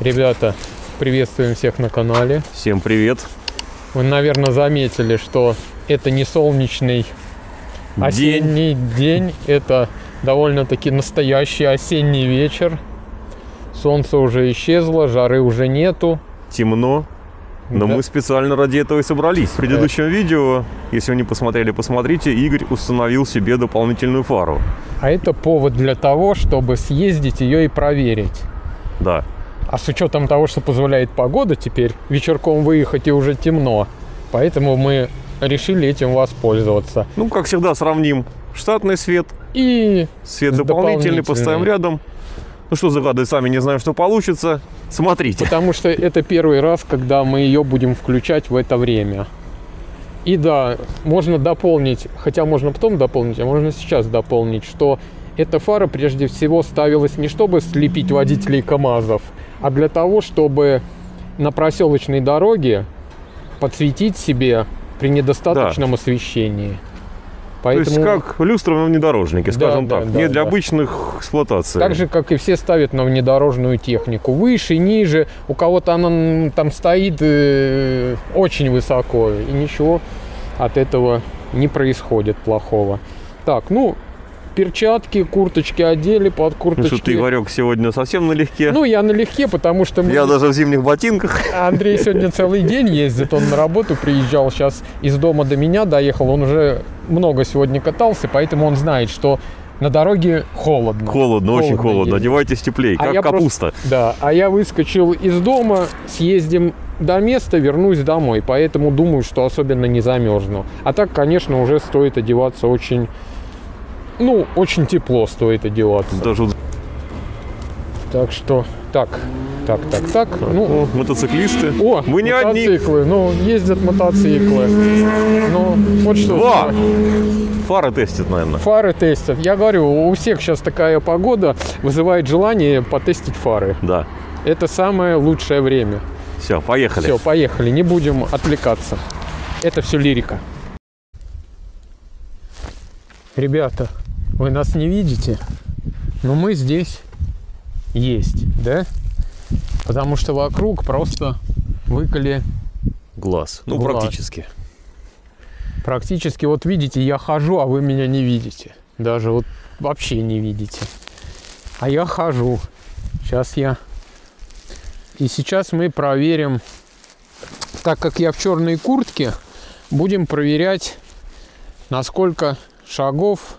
Ребята, приветствуем всех на канале. Всем привет. Вы, наверное, заметили, что это не солнечный осенний день. Это довольно-таки настоящий осенний вечер. Солнце уже исчезло, жары уже нету. Темно. Но Да. мы специально ради этого и собрались. В предыдущем видео, если вы не посмотрели, посмотрите, Игорь установил себе дополнительную фару. А это повод для того, чтобы съездить ее и проверить. Да. А с учетом того, что позволяет погода, теперь вечерком выехать и уже темно. Поэтому мы решили этим воспользоваться. Ну, как всегда, сравним штатный свет, И свет с дополнительный, поставим дополнительным. рядом. Ну что загадывать, сами не знаем, что получится. Смотрите. Потому что это первый раз, когда мы ее будем включать в это время. И да, можно дополнить, хотя можно потом дополнить, а можно сейчас дополнить, что эта фара прежде всего ставилась не чтобы слепить водителей КАМАЗов, а для того, чтобы на проселочной дороге подсветить себе при недостаточном освещении. Поэтому, То есть как люстра на внедорожнике, скажем Да, так. да, не да, для да. обычных эксплуатаций. так же, как и все ставят на внедорожную технику. Выше, ниже. У кого-то она там стоит очень высоко. И ничего от этого не происходит плохого. Так, ну, перчатки, курточки одели, под Ну курточки. что ты, Игорек, сегодня совсем налегке. Ну, я налегке, потому что Я даже в зимних ботинках. Андрей сегодня целый день ездит, он на работу приезжал, сейчас из дома до меня доехал, он уже много сегодня катался, поэтому он знает, что на дороге холодно. Холодно, очень холодно. ездить. Одевайтесь теплее, А как я капуста. Да, а я выскочил из дома, съездим до места, вернусь домой, поэтому думаю, что особенно не замерзну. А так, конечно, уже стоит одеваться очень, ну, очень тепло стоит одеваться. Даже вот Так что, так, ну, мотоциклисты. о, мы не одни. мотоциклы, ну, ездят мотоциклы. Ну, вот что. Два. Фары тестят, наверное. Фары тестят. Я говорю, у всех сейчас такая погода вызывает желание потестить фары. Да. Это самое лучшее время. Все, поехали. Все, поехали, не будем отвлекаться. Это все лирика. Ребята, вы нас не видите, но мы здесь есть, да? Потому что вокруг просто выколи Глаз. Ну, Глаз. практически. практически. Вот видите, я хожу, а вы меня не видите. Даже вот вообще не видите. А я хожу. И сейчас мы проверим, так как я в черной куртке, будем проверять, насколько шагов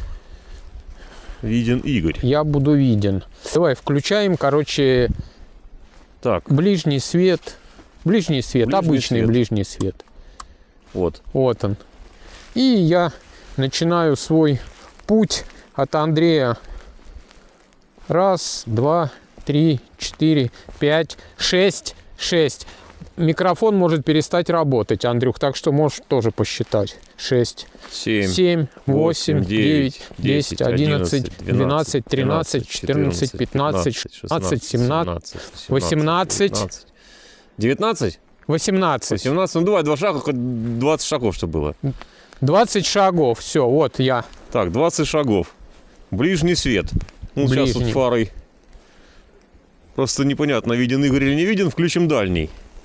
Виден Игорь. я буду виден. Давай включаем, короче, Так, ближний свет. Ближний свет, Ближний обычный свет. ближний свет. вот. Вот он. И я начинаю свой путь от Андрея. 1, 2, 3, 4, 5, 6. Микрофон может перестать работать, Андрюх, так что можешь тоже посчитать. 6, 7, 8, 9, 10, 11, 12, 13, 14, 15, 16, 17, 18. 19? 18. 18, ну давай 2 шага, хоть 20 шагов, что было. 20 шагов. Все, вот я. Так, 20 шагов. Ближний свет. Ну, сейчас вот Ближний. фарой. Просто непонятно, виден Игорь или не виден. Включим дальний.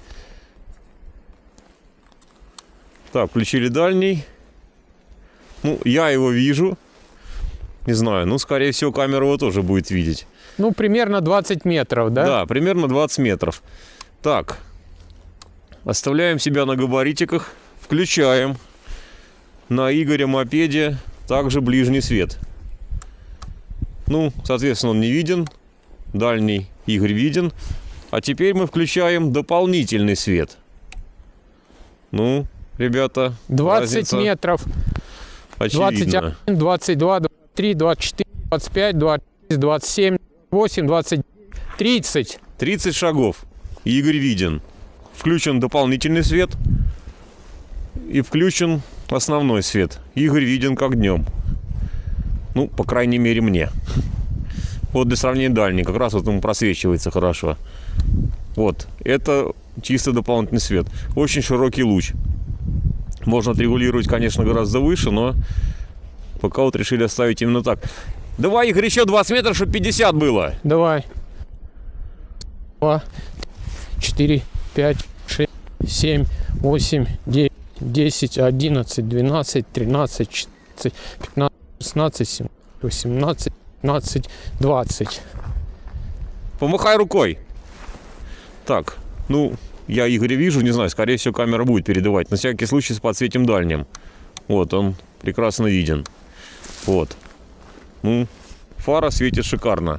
Так, включили дальний. Ну, я его вижу. Не знаю, ну, скорее всего, камера его тоже будет видеть. Ну, примерно 20 метров, да? Да, примерно 20 метров. Так, оставляем себя на габаритиках. Включаем на Игоря мопеде также ближний свет. Ну, соответственно, он не виден. Дальний Игорь виден. А теперь мы включаем дополнительный свет. Ну, ребята, 20 разница метров. очевидна. 21, 22, 23, 24, 25, 26, 27, 28, 29, 30. 30 шагов. Игорь виден. Включен дополнительный свет. И включен основной свет. Игорь виден как днем. Ну, по крайней мере, мне. Вот для сравнения дальний. Как раз вот ему просвечивается хорошо. Вот. Это чисто дополнительный свет. Очень широкий луч. Можно отрегулировать, конечно, гораздо выше, но пока вот решили оставить именно так. Давай, Игорь, еще 20 метров, чтобы 50 было. Давай. 2, 4, 5, 6, 7, 8, 9, 10, 11, 12, 13, 14, 15, 16, 17, 18, 19, 20. Помахай рукой. Так, ну, я Игоря вижу, не знаю, скорее всего, камера будет передавать. На всякий случай подсветим дальним. Вот, он прекрасно виден. Вот. Ну, фара светит шикарно.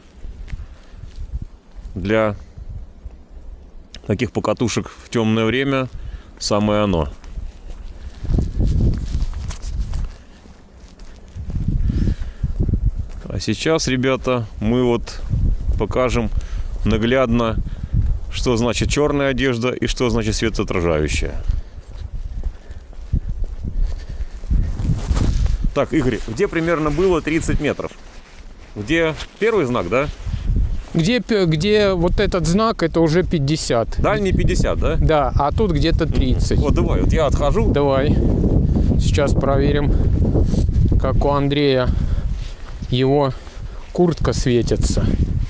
Для таких покатушек в темное время самое оно. А сейчас, ребята, мы вот покажем наглядно, что значит черная одежда и что значит светоотражающая. Так, Игорь, где примерно было 30 метров? Где первый знак, да? Где вот этот знак, это уже 50. Дальний 50, да? Да, а тут где-то 30. Вот, давай, вот я отхожу. Давай. Сейчас проверим, как у Андрея его куртка светится.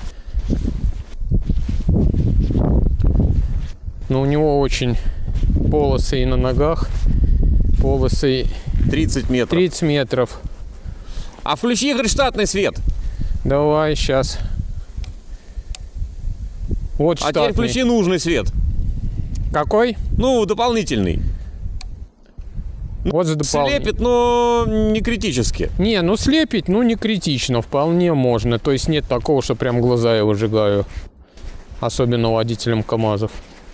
Но у него очень полосы и на ногах. Полосы 30 метров. 30 метров. А включи, Игорь, штатный свет. Давай, сейчас. Вот А штатный. теперь включи нужный свет. Какой? Ну, дополнительный. Вот за дополнительный. Слепит, но не критически. Не, ну слепить, ну не критично, вполне можно. То есть нет такого, что прям глаза я выжигаю. Особенно водителям КАМАЗов.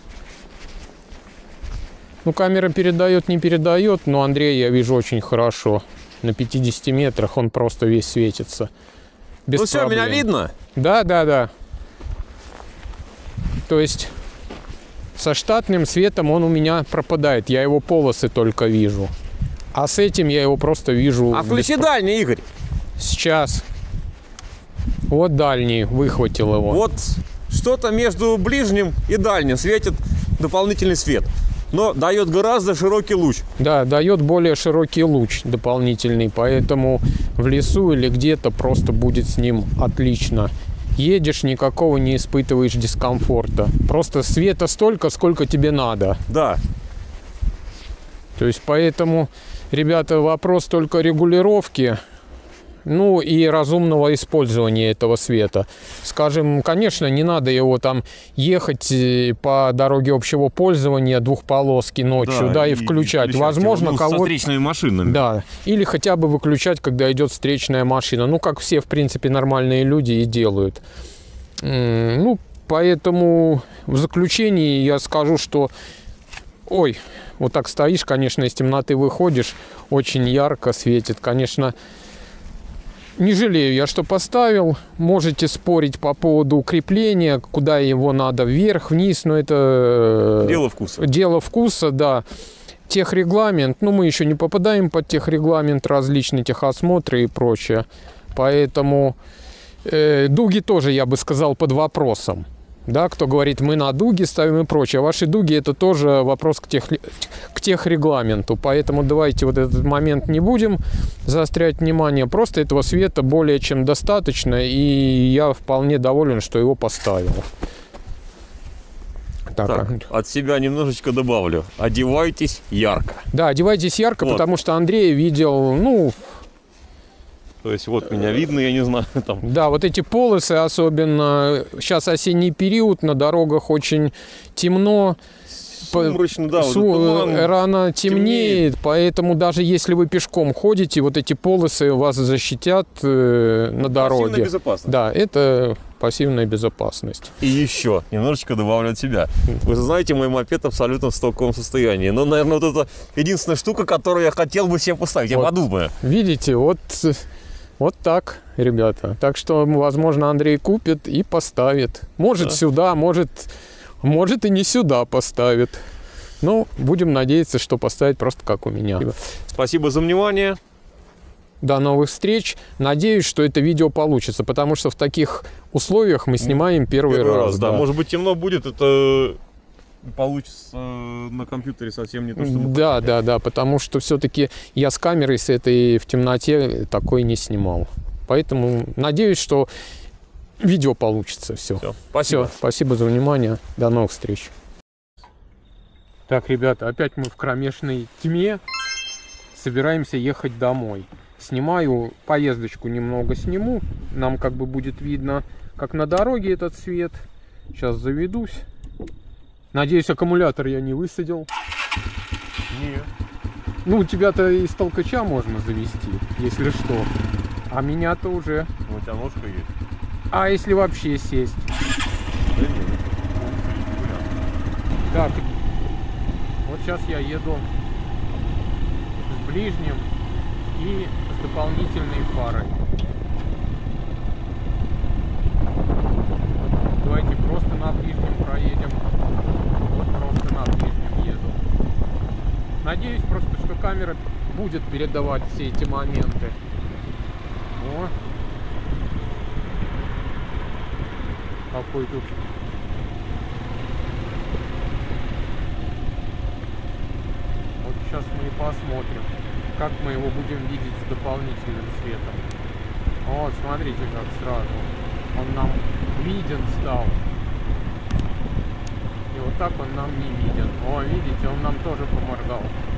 Ну, камера передает, не передает, но Андрея я вижу очень хорошо. На 50 метрах он просто весь светится. Без Ну все, проблем. меня видно? Да, да, да. То есть со штатным светом он у меня пропадает. Я его полосы только вижу. А с этим я его просто вижу. А включи дальний, Игорь. Сейчас. Вот дальний, выхватил его. Вот что-то между ближним и дальним светит дополнительный свет. Но дает гораздо широкий луч. Да, дает более широкий луч дополнительный. Поэтому в лесу или где-то просто будет с ним отлично. Едешь, никакого не испытываешь дискомфорта. Просто света столько, сколько тебе надо. Да. То есть поэтому, ребята, вопрос только регулировки, ну и разумного использования этого света. Скажем, конечно, не надо его там ехать по дороге общего пользования двухполоски ночью, да, и включать. Возможно, его, кого-то... со встречными машинами. Да, или хотя бы выключать, когда идет встречная машина. Ну, как все, в принципе, нормальные люди и делают. Ну, поэтому в заключении я скажу, что... Ой, вот так стоишь, конечно, из темноты выходишь, очень ярко светит. Конечно, не жалею я, что поставил. Можете спорить по поводу укрепления, куда его надо, вверх, вниз, но это... Дело вкуса. Дело вкуса, да. Техрегламент, ну, мы еще не попадаем под техрегламент, различные техосмотры и прочее. Поэтому дуги тоже, я бы сказал, под вопросом. Да, кто говорит, мы на дуги ставим и прочее. Ваши дуги — это тоже вопрос к техрегламенту. Поэтому давайте вот этот момент не будем заострять внимание. Просто этого света более чем достаточно. И я вполне доволен, что его поставил. Так, от себя немножечко добавлю. Одевайтесь ярко. Да, одевайтесь ярко, вот. Потому что Андрей видел, ну... То есть вот меня видно, я не знаю, там. Да, вот эти полосы, особенно сейчас осенний период, на дорогах очень темно. Сумрачно, да, вот туман рано темнеет, поэтому даже если вы пешком ходите, вот эти полосы вас защитят на дороге. Пассивная безопасность. Да, это пассивная безопасность. И еще немножечко добавлю от себя. Вы знаете, мой мопед абсолютно в стоковом состоянии. Но, наверное, вот это единственная штука, которую я хотел бы себе поставить. Я подумаю. Видите, вот так, ребята. Так что, возможно, Андрей купит и поставит. Может, да. Сюда, может и не сюда поставит. Ну, будем надеяться, что поставить просто как у меня. Спасибо за внимание. До новых встреч. Надеюсь, что это видео получится, потому что в таких условиях мы снимаем первый раз. Да. Может быть, темно будет, это получится на компьютере совсем не то, что... Да, потому что все-таки я с камерой с этой в темноте такой не снимал. Поэтому надеюсь, что видео получится. Все. Спасибо. Все, спасибо за внимание. До новых встреч. Так, ребята, опять мы в кромешной тьме. Собираемся ехать домой. Снимаю поездочку, немного сниму. Нам как бы будет видно, как на дороге этот свет. Сейчас заведусь. Надеюсь, аккумулятор я не высадил. Нет. Ну, у тебя-то из толкача можно завести, если что. А меня-то уже. У тебя ножка есть. А если вообще сесть? Да нет. Так, вот сейчас я еду с ближним и с дополнительной фарой. Давайте просто на ближнем проедем. Вот просто на ближнем еду. Надеюсь просто, что камера будет передавать все эти моменты. О! Какой тут... Вот сейчас мы и посмотрим, как мы его будем видеть с дополнительным светом. Вот, смотрите, как сразу он нам виден стал. И вот так он нам не виден. О, видите, он нам тоже поморгал.